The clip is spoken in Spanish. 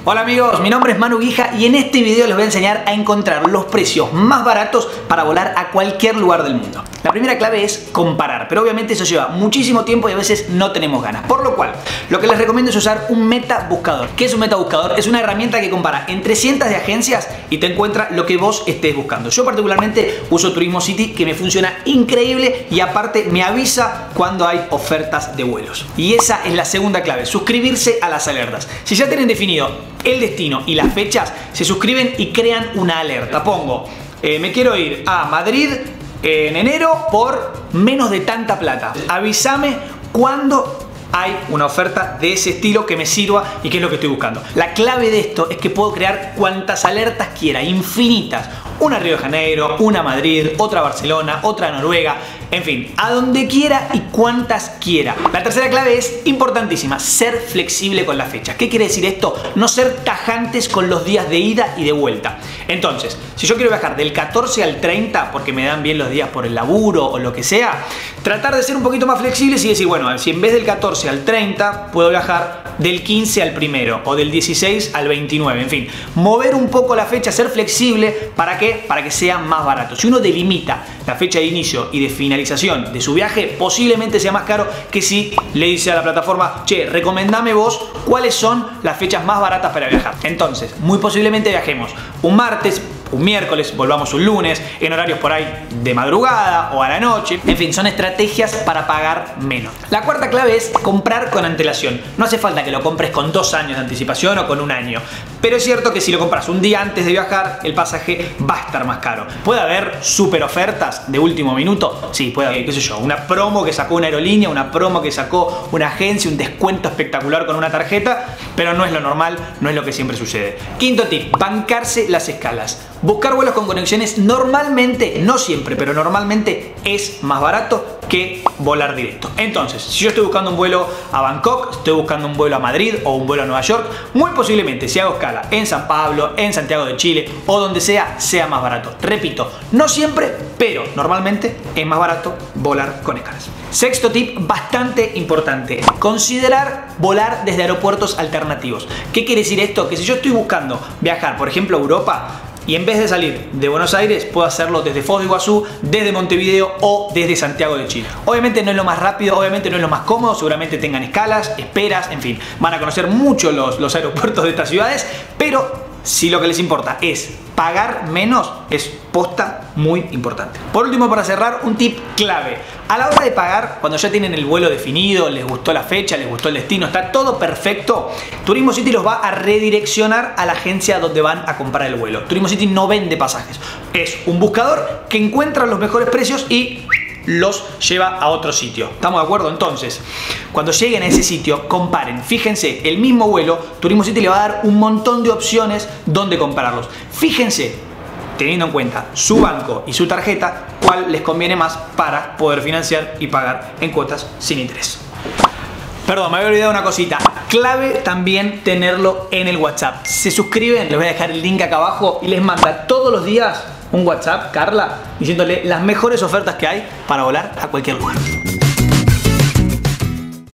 Hola amigos, mi nombre es Manu Guija y en este video les voy a enseñar a encontrar los precios más baratos para volar a cualquier lugar del mundo. La primera clave es comparar, pero obviamente eso lleva muchísimo tiempo y a veces no tenemos ganas. Por lo cual, lo que les recomiendo es usar un metabuscador. ¿Qué es un metabuscador? Es una herramienta que compara entre cientos de agencias y te encuentra lo que vos estés buscando. Yo particularmente uso Turismo City, que me funciona increíble y aparte me avisa cuando hay ofertas de vuelos. Y esa es la segunda clave, suscribirse a las alertas. Si ya tienen definido el destino y las fechas, se suscriben y crean una alerta. Pongo, me quiero ir a Madrid en enero por menos de tanta plata. Avísame cuando hay una oferta de ese estilo que me sirva y que es lo que estoy buscando. La clave de esto es que puedo crear cuantas alertas quiera, infinitas. Una a Río de Janeiro, una a Madrid, otra a Barcelona, otra a Noruega, en fin, a donde quiera y cuantas quiera. La tercera clave es importantísima, ser flexible con las fechas. ¿Qué quiere decir esto? No ser tajantes con los días de ida y de vuelta. Entonces, si yo quiero viajar del 14 al 30 porque me dan bien los días por el laburo o lo que sea, tratar de ser un poquito más flexibles y decir, bueno, si en vez del 14 al 30 puedo viajar del 15 al 1 o del 16 al 29, en fin, mover un poco la fecha, ser flexible. ¿Para qué? Para que sea más barato. Si uno delimita la fecha de inicio y de finalización de su viaje, posiblemente sea más caro que si le dice a la plataforma, che, recomendame vos cuáles son las fechas más baratas para viajar. Entonces, muy posiblemente viajemos un martes, un miércoles, volvamos un lunes, en horarios por ahí de madrugada o a la noche. En fin, son estrategias para pagar menos. La cuarta clave es comprar con antelación. No hace falta que lo compres con 2 años de anticipación o con 1 año. Pero es cierto que si lo compras un día antes de viajar, el pasaje va a estar más caro. ¿Puede haber super ofertas de último minuto? Sí, puede haber, qué sé yo, una promo que sacó una aerolínea, una promo que sacó una agencia, un descuento espectacular con una tarjeta, pero no es lo normal, no es lo que siempre sucede. Quinto tip, bancarse las escalas. Buscar vuelos con conexiones normalmente, no siempre, pero normalmente es más barato que volar directo. Entonces, si yo estoy buscando un vuelo a Bangkok, estoy buscando un vuelo a Madrid o un vuelo a Nueva York, muy posiblemente si hago escala en San Pablo, en Santiago de Chile o donde sea, sea más barato. Repito, no siempre, pero normalmente es más barato volar con escalas. Sexto tip, bastante importante, considerar volar desde aeropuertos alternativos. ¿Qué quiere decir esto? Que si yo estoy buscando viajar, por ejemplo, a Europa, y en vez de salir de Buenos Aires, puedo hacerlo desde Foz de Iguazú, desde Montevideo o desde Santiago de Chile. Obviamente no es lo más rápido, obviamente no es lo más cómodo, seguramente tengan escalas, esperas, en fin. Van a conocer mucho los aeropuertos de estas ciudades, pero si lo que les importa es pagar menos, es posta muy importante. Por último, para cerrar, un tip clave. A la hora de pagar, cuando ya tienen el vuelo definido, les gustó la fecha, les gustó el destino, está todo perfecto, Turismo City los va a redireccionar a la agencia donde van a comprar el vuelo. Turismo City no vende pasajes. Es un buscador que encuentra los mejores precios y los lleva a otro sitio. ¿Estamos de acuerdo? Entonces, cuando lleguen a ese sitio, comparen. Fíjense, el mismo vuelo, Turismo City le va a dar un montón de opciones donde comprarlos. Fíjense, teniendo en cuenta su banco y su tarjeta, cuál les conviene más para poder financiar y pagar en cuotas sin interés. Perdón, me había olvidado una cosita. Clave también tenerlo en el WhatsApp. Se suscriben, les voy a dejar el link acá abajo y les manda todos los días un WhatsApp, Carla, diciéndole las mejores ofertas que hay para volar a cualquier lugar.